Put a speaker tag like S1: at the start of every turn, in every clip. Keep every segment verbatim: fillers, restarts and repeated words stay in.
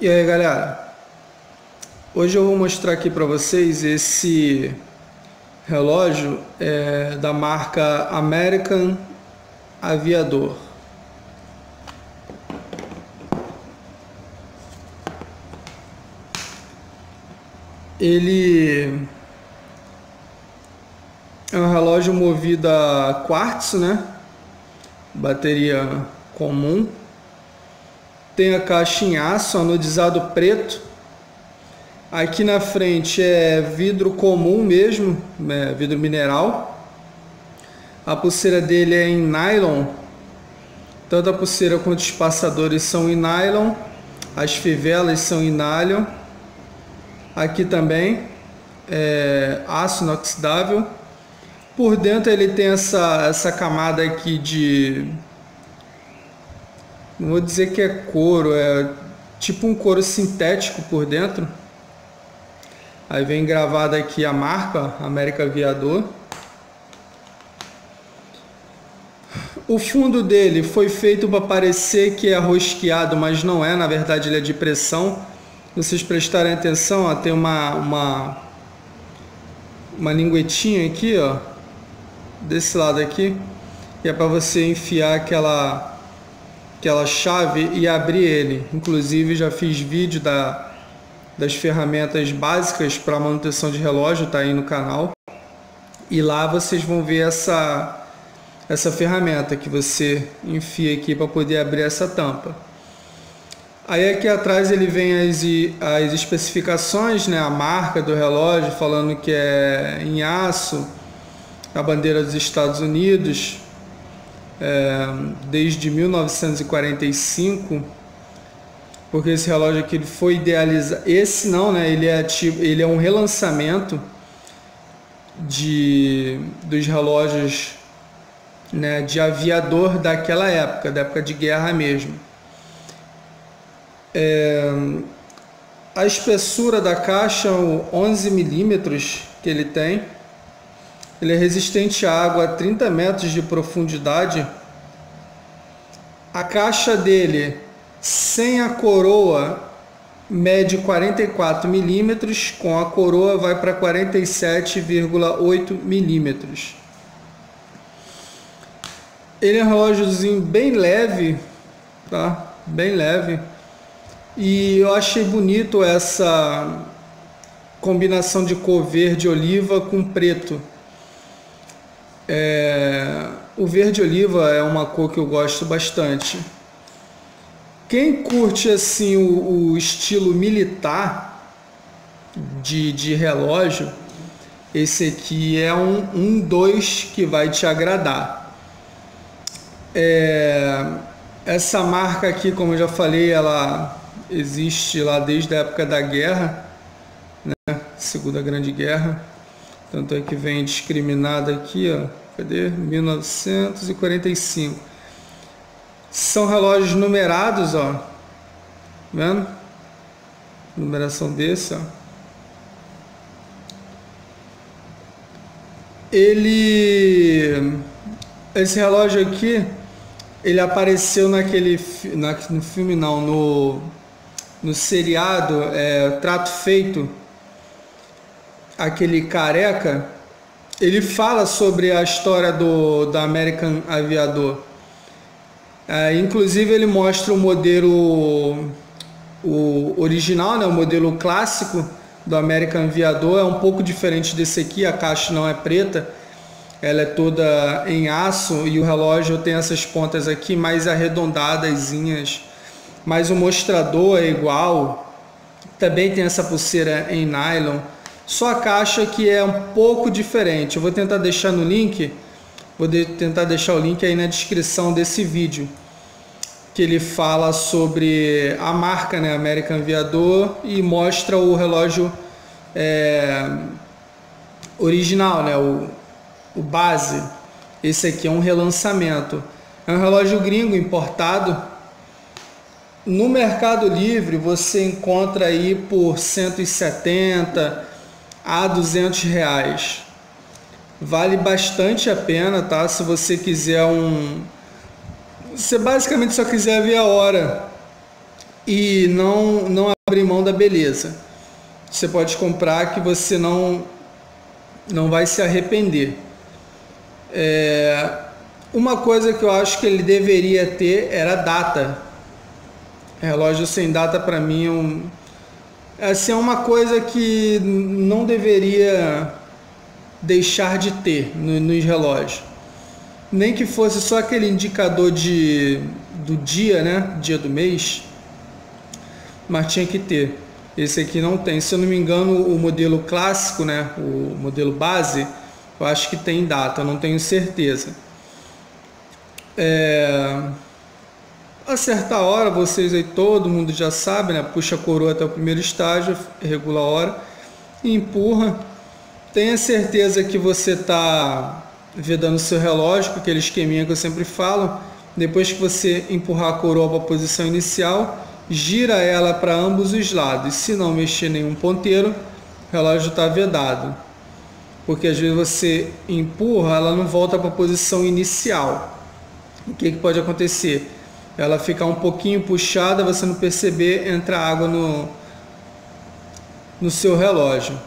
S1: E aí, galera, hoje eu vou mostrar aqui para vocês esse relógio é, da marca American Aviador. Ele é um relógio movido a quartzo, né? Bateria comum. Tem a caixa em aço, anodizado preto. Aqui na frente é vidro comum mesmo, é vidro mineral. A pulseira dele é em nylon. Tanto a pulseira quanto os passadores são em nylon. As fivelas são em nylon. Aqui também é aço inoxidável. Por dentro ele tem essa, essa camada aqui de... não vou dizer que é couro, é tipo um couro sintético por dentro. Aí vem gravada aqui a marca, American Aviador. O fundo dele foi feito para parecer que é rosqueado, mas não é, na verdade ele é de pressão. Se vocês prestarem atenção, ó, tem uma, uma, uma linguetinha aqui, ó, desse lado aqui, que é para você enfiar aquela... aquela chave e abrir ele. Inclusive já fiz vídeo da, das ferramentas básicas para manutenção de relógio, tá aí no canal, e lá vocês vão ver essa essa ferramenta que você enfia aqui para poder abrir essa tampa. Aí aqui atrás ele vem as, as especificações, né, a marca do relógio, falando que é em aço, a bandeira dos Estados Unidos, É, desde mil novecentos e quarenta e cinco, porque esse relógio aqui ele foi idealizado. Esse não, né? Ele é tipo, ele é um relançamento de dos relógios, né, de aviador daquela época, da época de guerra mesmo. É, a espessura da caixa, onze milímetros que ele tem. Ele é resistente à água a trinta metros de profundidade. A caixa dele, sem a coroa, mede quarenta e quatro milímetros. Com a coroa vai para quarenta e sete vírgula oito milímetros. Ele é um relógiozinho bem leve, tá? Bem leve. E eu achei bonito essa combinação de cor verde oliva com preto. É, o verde oliva é uma cor que eu gosto bastante. Quem curte assim o, o estilo militar de, de relógio, esse aqui é um, um dois que vai te agradar. É, essa marca aqui, como eu já falei, ela existe lá desde a época da guerra, né? Segunda Grande Guerra. Tanto é que vem discriminado aqui, ó, cadê? mil novecentos e quarenta e cinco. São relógios numerados, ó. Vendo? Numeração desse, ó. Ele... Esse relógio aqui, ele apareceu naquele... Na, no filme não, no... No seriado, é, Trato Feito. Aquele careca, ele fala sobre a história do, do American Aviador. É, inclusive ele mostra o modelo o original, né, o modelo clássico do American Aviador. É um pouco diferente desse aqui, a caixa não é preta, ela é toda em aço e o relógio tem essas pontas aqui mais arredondadazinhas, mas o mostrador é igual. Também tem essa pulseira em nylon. Só a caixa que é um pouco diferente. Eu vou tentar deixar no link, vou de, tentar deixar o link aí na descrição desse vídeo, que ele fala sobre a marca, né, American Aviador, e mostra o relógio é, original, né, o, o base. Esse aqui é um relançamento. É um relógio gringo importado. No Mercado Livre você encontra aí por cento e setenta a duzentos reais. Vale bastante a pena, tá? Se você quiser um... Você basicamente só quiser ver a hora e não, não abrir mão da beleza. Você pode comprar que você não, não vai se arrepender. É, uma coisa que eu acho que ele deveria ter era data. Relógio sem data para mim é, um, assim, é uma coisa que não deveria deixar de ter no, nos relógios. Nem que fosse só aquele indicador de, do dia, né? Dia do mês, mas tinha que ter. Esse aqui não tem. Se eu não me engano, o modelo clássico, né? O modelo base, eu acho que tem data, eu não tenho certeza. É... Acertar a hora, vocês aí, todo mundo já sabe, né? Puxa a coroa até o primeiro estágio, regula a hora e empurra. Tenha certeza que você está vedando o seu relógio, com aquele esqueminha que eu sempre falo. Depois que você empurrar a coroa para a posição inicial, gira ela para ambos os lados. Se não mexer nenhum ponteiro, o relógio está vedado. Porque às vezes você empurra, ela não volta para a posição inicial. O que, que pode acontecer? Ela ficar um pouquinho puxada, você não perceber, entra água no, no seu relógio.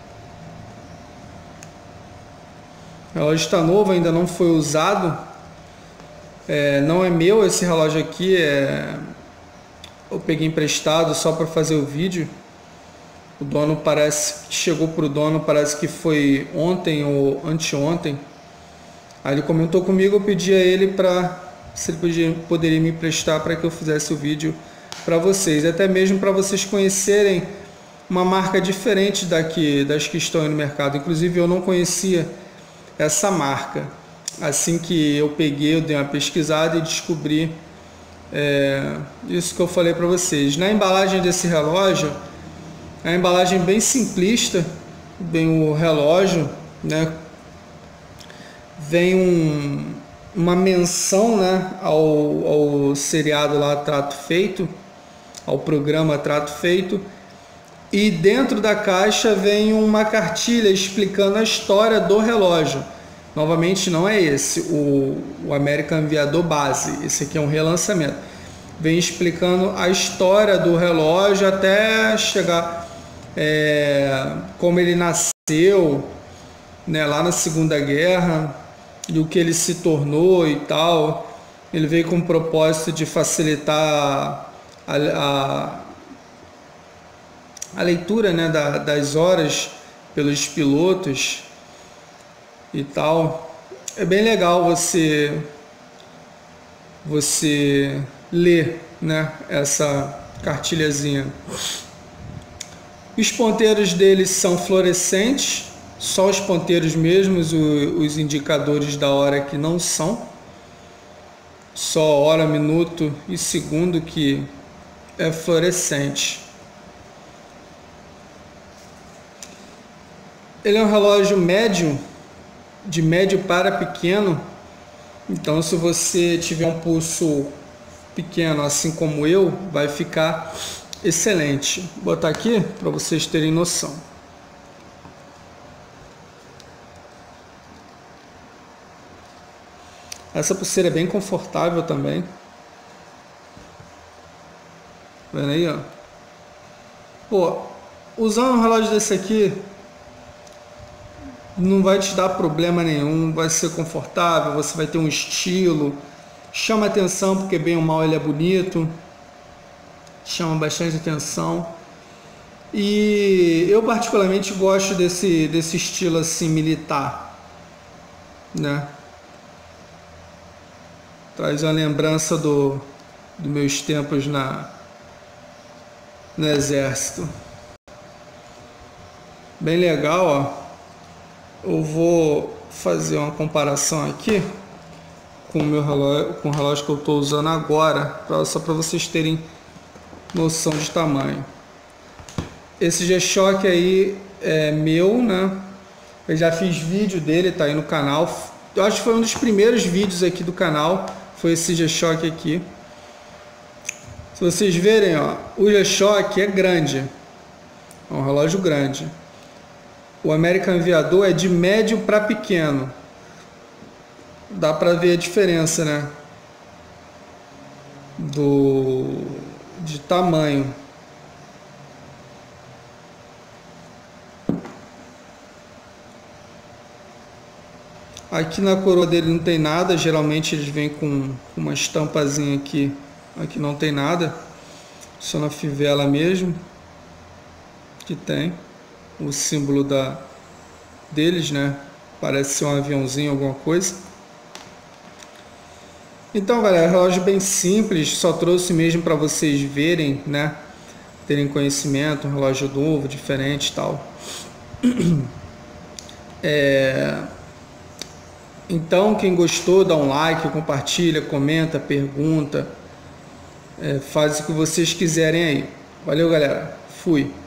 S1: O relógio está novo, ainda não foi usado. É, não é meu esse relógio aqui, é... eu peguei emprestado só para fazer o vídeo. O dono parece que chegou para o dono, parece que foi ontem ou anteontem. Aí ele comentou comigo, eu pedi a ele para se ele podia, poderia me emprestar para que eu fizesse o vídeo para vocês, até mesmo para vocês conhecerem uma marca diferente daqui, das que estão aí no mercado. Inclusive eu não conhecia essa marca. Assim que eu peguei, eu dei uma pesquisada e descobri é, isso que eu falei para vocês. Na embalagem desse relógio, é uma embalagem bem simplista, vem o relógio, né? Vem um, uma menção, né, ao, ao seriado lá Trato Feito, ao programa Trato Feito, e dentro da caixa vem uma cartilha explicando a história do relógio. Novamente não é esse, o, o American Aviador base, esse aqui é um relançamento. Vem explicando a história do relógio até chegar é, como ele nasceu, né, lá na Segunda Guerra, e o que ele se tornou e tal. Ele veio com o propósito de facilitar a, a, a leitura, né, da, das horas pelos pilotos e tal. É bem legal você você ler, né, essa cartilhazinha. Os ponteiros deles são fluorescentes, só os ponteiros mesmos, os indicadores da hora que não são, só hora, minuto e segundo que é fluorescente. Ele é um relógio médio, de médio para pequeno, então se você tiver um pulso pequeno assim como eu, vai ficar excelente. Vou botar aqui para vocês terem noção. Essa pulseira é bem confortável também. Vendo aí, ó. Pô, usando um relógio desse aqui não vai te dar problema nenhum, vai ser confortável, você vai ter um estilo, chama atenção porque bem ou mal ele é bonito, chama bastante atenção. E eu particularmente gosto desse, desse estilo assim militar, né? Traz uma lembrança do, dos meus tempos na, no exército. Bem legal, ó. Eu vou fazer uma comparação aqui com o meu relógio, com o relógio que eu estou usando agora, pra, só para vocês terem noção de tamanho. Esse G-Shock aí é meu, né? Eu já fiz vídeo dele, tá aí no canal. Eu acho que foi um dos primeiros vídeos aqui do canal, foi esse G-Shock aqui. Se vocês verem, ó, o G-Shock é grande, é um relógio grande. O American Aviador é de médio para pequeno. Dá para ver a diferença, né? Do de tamanho. Aqui na coroa dele não tem nada, geralmente eles vêm com uma estampazinha aqui, aqui não tem nada, só na fivela mesmo que tem o símbolo da, deles, né? Parece ser um aviãozinho, alguma coisa. Então, galera, relógio bem simples, só trouxe mesmo para vocês verem, né? Terem conhecimento, um relógio novo, diferente e tal. É... Então, quem gostou, dá um like, compartilha, comenta, pergunta, é, faz o que vocês quiserem aí. Valeu, galera. Fui.